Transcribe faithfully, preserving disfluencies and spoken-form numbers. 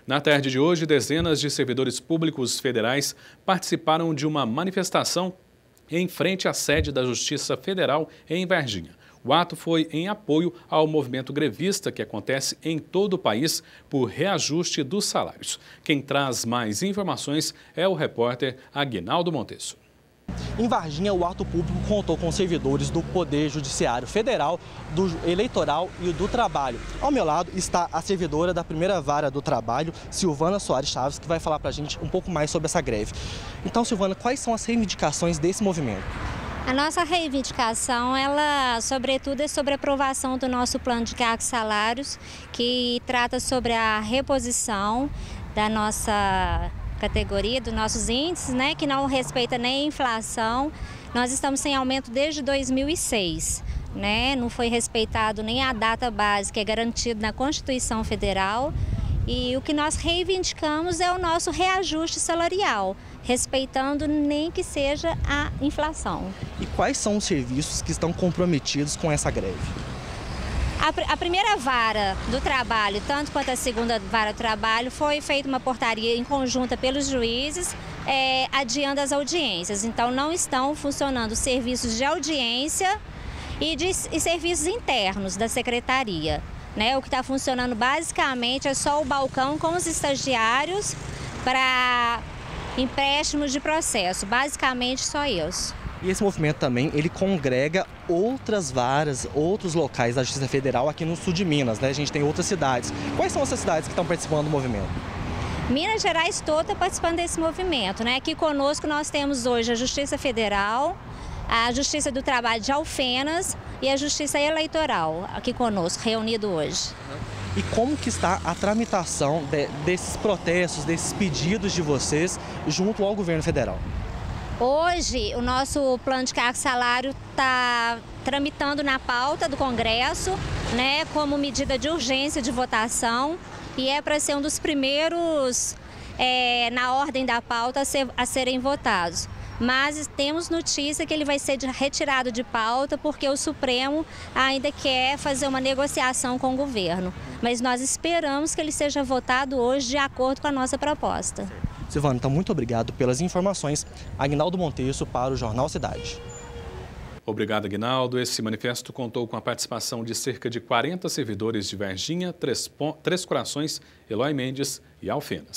Na tarde de hoje, dezenas de servidores públicos federais participaram de uma manifestação em frente à sede da Justiça Federal em Varginha. O ato foi em apoio ao movimento grevista que acontece em todo o país por reajuste dos salários. Quem traz mais informações é o repórter Aguinaldo Montesso. Em Varginha, o ato público contou com servidores do Poder Judiciário Federal, do Eleitoral e do Trabalho. Ao meu lado está a servidora da primeira vara do Trabalho, Silvana Soares Chaves, que vai falar para a gente um pouco mais sobre essa greve. Então, Silvana, quais são as reivindicações desse movimento? A nossa reivindicação, ela, sobretudo, é sobre a aprovação do nosso plano de cargos e salários, que trata sobre a reposição da nossa categoria, dos nossos índices, né, que não respeita nem a inflação. Nós estamos sem aumento desde dois mil e seis, né, não foi respeitado nem a data base que é garantida na Constituição Federal. E o que nós reivindicamos é o nosso reajuste salarial, respeitando nem que seja a inflação. E quais são os serviços que estão comprometidos com essa greve? A, a primeira vara do trabalho, tanto quanto a segunda vara do trabalho, foi feita uma portaria em conjunta pelos juízes, é, adiando as audiências. Então, não estão funcionando serviços de audiência e, de, e serviços internos da secretaria. Né? O que está funcionando basicamente é só o balcão com os estagiários para empréstimos de processo, basicamente só isso. E esse movimento também, ele congrega outras varas, outros locais da Justiça Federal aqui no sul de Minas, né? A gente tem outras cidades. Quais são essas cidades que estão participando do movimento? Minas Gerais toda está participando desse movimento, né? Aqui conosco nós temos hoje a Justiça Federal, a Justiça do Trabalho de Alfenas e a Justiça Eleitoral, aqui conosco, reunido hoje. E como que está a tramitação de, desses protestos, desses pedidos de vocês junto ao governo federal? Hoje, o nosso plano de cargo e salário está tramitando na pauta do Congresso, né, como medida de urgência de votação, e é para ser um dos primeiros é, na ordem da pauta a, ser, a serem votados. Mas temos notícia que ele vai ser retirado de pauta porque o Supremo ainda quer fazer uma negociação com o governo. Mas nós esperamos que ele seja votado hoje de acordo com a nossa proposta. Silvana, então muito obrigado pelas informações. Aguinaldo Montesso para o Jornal Cidade. Obrigado, Aguinaldo. Esse manifesto contou com a participação de cerca de quarenta servidores de Varginha, Três, Três Corações, Eloy Mendes e Alfenas.